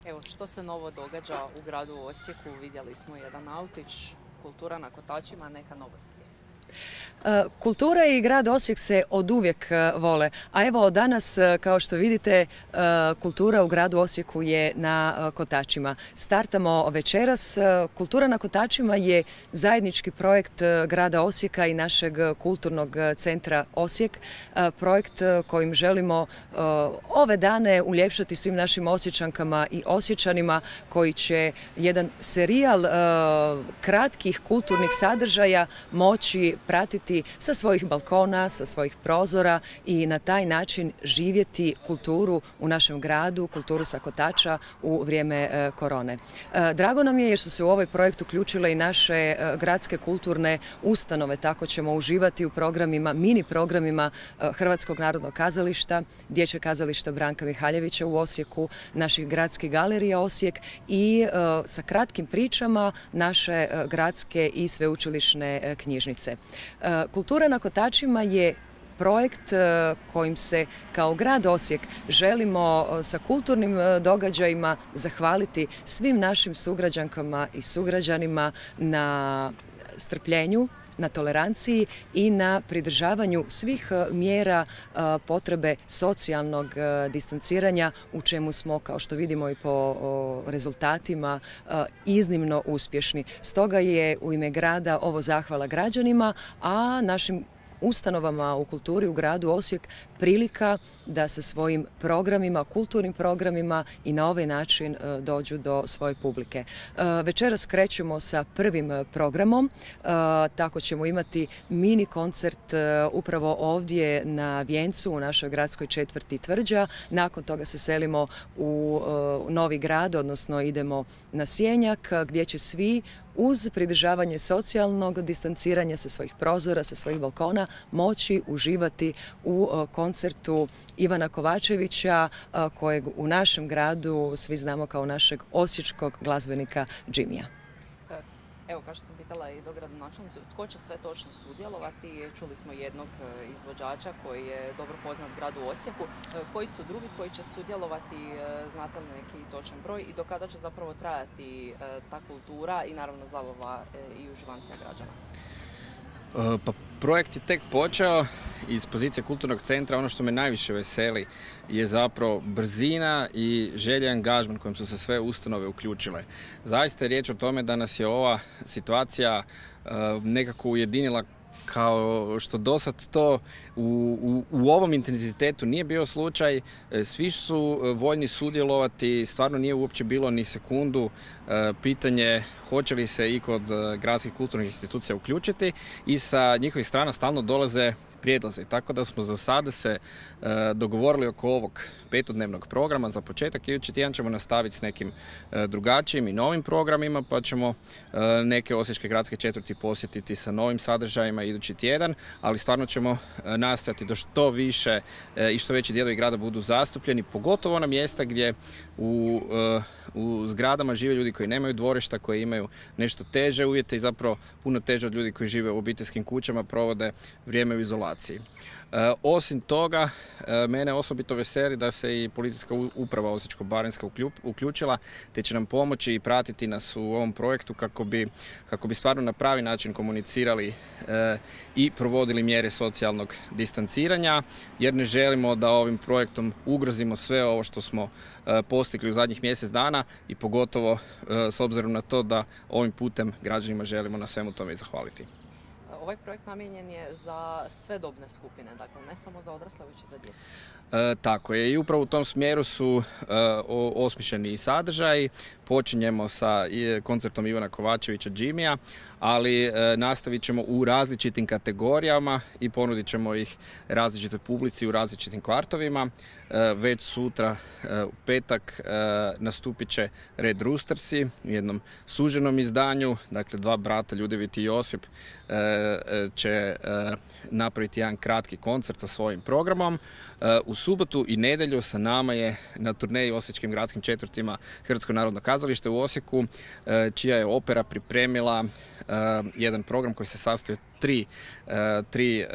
Evo, što se novo događa u gradu Osijeku? Vidjeli smo jedan autić, kultura na kotačima, neka novost jest. Kultura i grad Osijek se oduvijek vole, a evo danas, kao što vidite, kultura u gradu Osijeku je na kotačima. Startamo večeras. Kultura na kotačima je zajednički projekt grada Osijeka i našeg kulturnog centra Osijek. Projekt kojim želimo ove dane uljepšati svim našim Osječankama i Osječanima, koji će jedan serijal kratkih kulturnih sadržaja moći pratiti sa svojih balkona, sa svojih prozora i na taj način živjeti kulturu u našem gradu, kulturu sa kotača u vrijeme korone. Drago nam je jer su se u ovaj projekt uključile i naše gradske kulturne ustanove, tako ćemo uživati u programima, mini programima Hrvatskog narodnog kazališta, Dječjeg kazališta Branka Mihaljevića u Osijeku, naših gradskih galerija Osijek i sa kratkim pričama naše gradske i sveučilišne knjižnice. Kultura na kotačima je projekt kojim se kao grad Osijek želimo sa kulturnim događajima zahvaliti svim našim sugrađankama i sugrađanima na strpljenju, na toleranciji i na pridržavanju svih mjera potrebe socijalnog distanciranja, u čemu smo, kao što vidimo i po rezultatima, iznimno uspješni. Stoga je u ime grada ovo zahvala građanima, a našim ustanovama u kulturi u gradu Osijek prilika da sa svojim programima, kulturnim programima i na ovaj način dođu do svoje publike. Večeras krećemo sa prvim programom, tako ćemo imati mini koncert upravo ovdje na Vijencu u našoj gradskoj četvrti Tvrđa. Nakon toga se selimo u Novi Grad, odnosno idemo na Sjenjak, gdje će svi uz pridržavanje socijalnog distanciranja sa svojih prozora, sa svojih balkona, moći uživati u koncertu Ivana Kovačevića, kojeg u našem gradu svi znamo kao našeg osječkog glazbenika Džimija. Evo, kao što sam pitala i dogradonačelnicu, tko će sve točno sudjelovati? Čuli smo jednog izvođača koji je dobro poznat gradu Osijeku. Koji su drugi koji će sudjelovati? Znate li neki točan broj? I do kada će zapravo trajati ta kultura i naravno zabava i uživancija građana? Pa projekt je tek počeo. Iz pozicije kulturnog centra ono što me najviše veseli je zapravo brzina i želja angažman kojim su se sve ustanove uključile. Zaista je riječ o tome da nas je ova situacija nekako ujedinila, kao što dosad to u ovom intenzitetu nije bio slučaj. Svi su voljni sudjelovati, stvarno nije uopće bilo ni sekundu pitanje hoće li se i kod gradskih kulturnih institucija uključiti, i sa njihovih strana stalno dolaze prijedlozi. Tako da smo za sada se dogovorili oko ovog petodnevnog programa. Za početak idući tjedan ćemo nastaviti s nekim drugačijim i novim programima, pa ćemo neke osječke gradske četvrti posjetiti sa novim sadržajima idući tjedan, ali stvarno ćemo nastojati da što više i što veći dijelovi grada budu zastupljeni, pogotovo na mjesta gdje u zgradama žive ljudi koji nemaju dvorišta, koji imaju nešto teže uvjete i zapravo puno teže od ljudi koji žive u obiteljskim kućama, provode vrijeme u izolaciji. Osim toga, mene osobito veseli da se i policijska uprava Osječko-baranjska uključila, te će nam pomoći i pratiti nas u ovom projektu kako bi stvarno na pravi način komunicirali i provodili mjere socijalnog distanciranja, jer ne želimo da ovim projektom ugrozimo sve ovo što smo postigli u zadnjih mjesec dana i pogotovo s obzirom na to da ovim putem građanima želimo na svemu tome i zahvaliti. Ovaj projekt namijenjen je za sve dobne skupine, dakle ne samo za odrasle, već i za djecu. Tako je, i upravo u tom smjeru su osmišljeni i sadržaji. Počinjemo sa koncertom Ivana Kovačevića Džimija, ali nastavit ćemo u različitim kategorijama i ponudit ćemo ih različitoj publici u različitim kvartovima. Već sutra u petak nastupit će Red Roostersi u jednom suženom izdanju, dakle dva brata Ljudevit i Josip će napraviti jedan kratki koncert sa svojim programom. U subotu i nedjelju sa nama je na turneji osječkim gradskim četvrtima Hrvatsko narodno kazalište u Osijeku, čija je opera pripremila jedan program koji se sastoji tri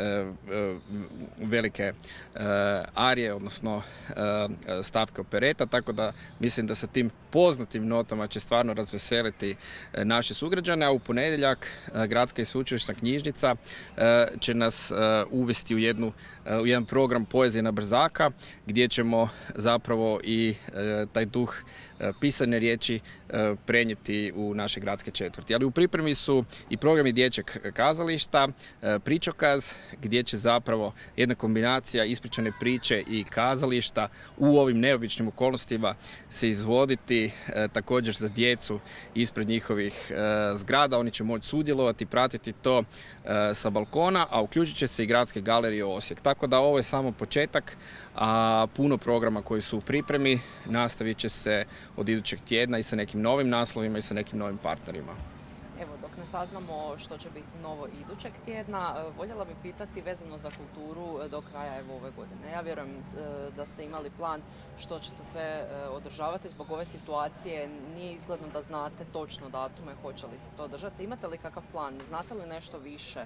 velike arije, odnosno stavke opereta, tako da mislim da sa tim poznatim notama će stvarno razveseliti naše sugrađane, a u ponedjeljak Gradska i sveučilišna knjižnica će nas uvesti u jedan program Poezije na brzaka, gdje ćemo zapravo i taj duh pisane riječi prenijeti u naše gradske četvrti. Ali u pripremi su i programi dječjeg kazališta, Pričokaz, gdje će zapravo jedna kombinacija ispričane priče i kazališta u ovim neobičnim okolnostima se izvoditi također za djecu ispred njihovih zgrada. Oni će moći sudjelovati, pratiti to sa balkona, a uključit će se i Gradske galerije Osijek. Tako da ovo je samo početak, a puno programa koji su u pripremi nastavit će se od idućeg tjedna i sa nekim novim naslovima i sa nekim novim partnerima. Evo, dok ne saznamo što će biti novo idućeg tjedna, voljela bih pitati vezano za kulturu do kraja ove godine. Ja vjerujem da ste imali plan što će se sve održavati. Zbog ove situacije nije izgledno da znate točno datume hoće li se to održati. Imate li kakav plan? Znate li nešto više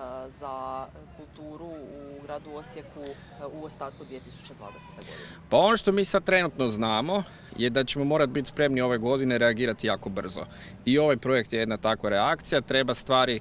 za kulturu u gradu Osijeku u ostatku 2020. godine? Pa ono što mi sad trenutno znamo je da ćemo morati biti spremni ove godine reagirati jako brzo. I ovaj projekt je jedna takva reakcija. Treba stvari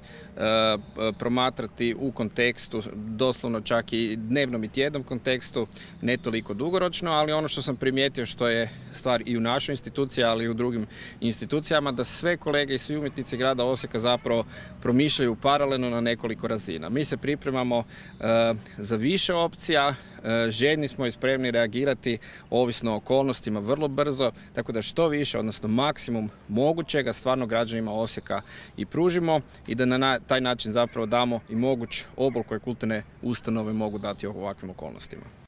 promatrati u kontekstu, doslovno čak i dnevnom i tjednom kontekstu, ne toliko dugoročno, ali ono što sam primijetio što je stvar i u našoj instituciji, ali i u drugim institucijama, da sve kolege i svi umjetnici grada Osijeka zapravo promišljaju paralelno na nekoliko razina. Mi se pripremamo za više opcija, željni smo i spremni reagirati ovisno o okolnostima vrlo brzo, tako da što više, odnosno maksimum mogućega stvarno građanima Osijeka i pružimo i da na taj način zapravo damo i moguć obol koje kulturne ustanove mogu dati u ovakvim okolnostima.